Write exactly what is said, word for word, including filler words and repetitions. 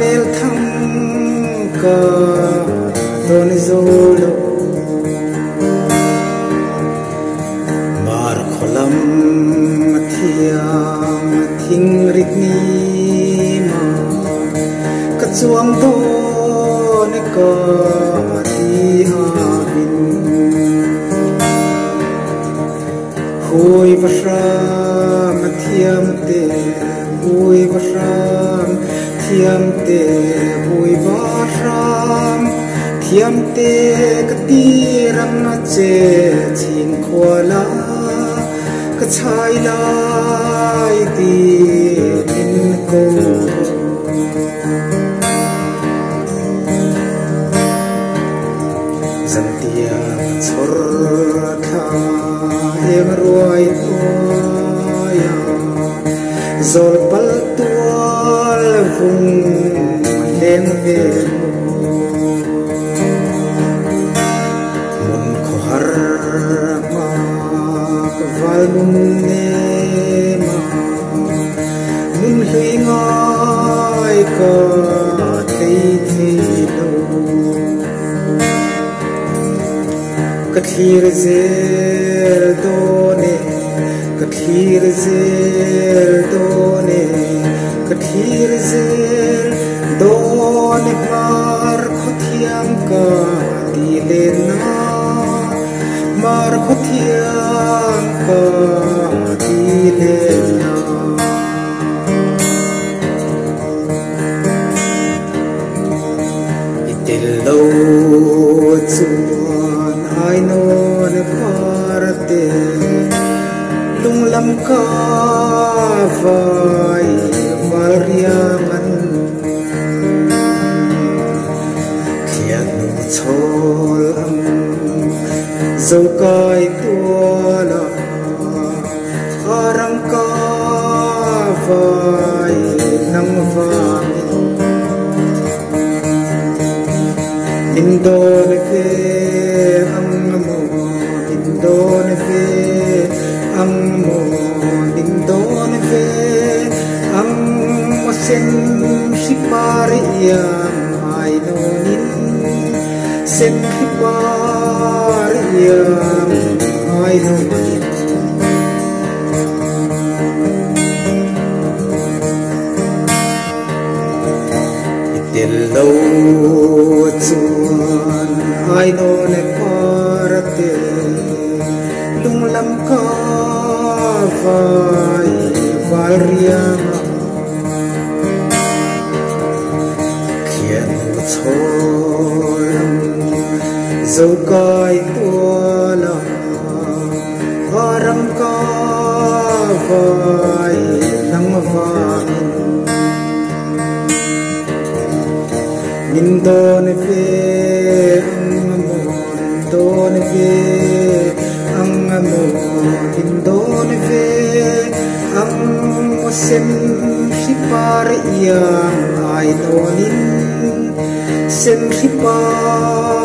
rel tham ka don zolo mar kholam thiam thing rik ni ma ka chuam do ne ka ti ha bin hui vasam thiam te hui vasam thiam te hui vasam thiam te ka ti ram na che chin khola ka chai lai ti in ko zantia chor tha em ruai toya zol pal tual vung len ve mun ko har ma ka val mun ne ma mun hui ngai ka thei thei lo kathir zel done kathir zel done kathir zel done mar khothiam ka dilena mar khothiam ka dilena itil lo chu I know the parte lung lam ka vai variaman khian nu chol am zo kai tuala arang ka vai nang vam indon ke don ve ang mo ding don ve ang sen si pare yang ai nonin sen si pare yang ai nonin itil lo chuan ai no ne parate lung lam ka vai variama khian chol zo kai tuala aram ka vai nang van min don ve don ve ang mo indon ve ang sem si pare yang ai donin sem si pare